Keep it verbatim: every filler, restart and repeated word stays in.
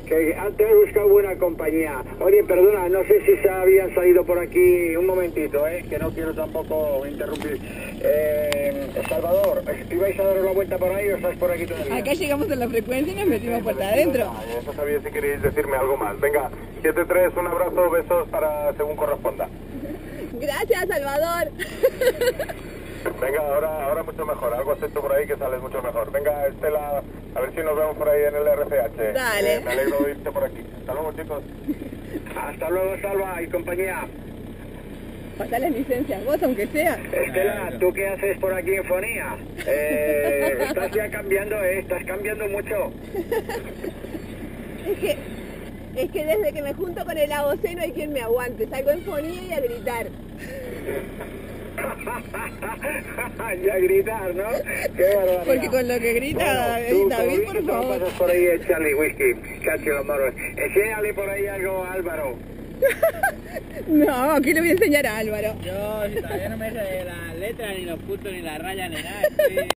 que te has buscado buena compañía. Oye, perdona, no sé si se habían salido por aquí un momentito, ¿eh? Que no quiero tampoco interrumpir. Eh, Salvador, ¿ibais a dar una vuelta por ahí o estás por aquí todavía? Acá llegamos a la frecuencia y nos metimos puerta adentro. No sabía si queréis decirme algo más. Venga, siete tres, un abrazo, besos para según corresponda. Gracias, Salvador. Venga, ahora, ahora mucho mejor. Algo has hecho por ahí que sales mucho mejor. Venga, Estela, a ver si nos vemos por ahí en el R C H. Dale. Eh, me alegro de irte por aquí. Hasta luego, chicos. Hasta luego, Salva y compañía. Pasa las licencias, vos aunque sea. Estela, ¿tú qué haces por aquí en Fonía? Eh, estás ya cambiando, ¿eh? Estás cambiando mucho. Es que, es que desde que me junto con el A O C no hay quien me aguante. Salgo en fonía y a gritar. Ya gritar, ¿no? Qué barbaridad. Porque con lo que grita Bueno, tú, David, como por dices, favor. pasas por ahí el Charlie Whisky, cacho los moros. Enséñale por ahí algo a Álvaro. No, aquí le voy a enseñar a Álvaro. Yo, si todavía no me sé la letra, ni los puntos, ni la raya, ni nada. Estoy...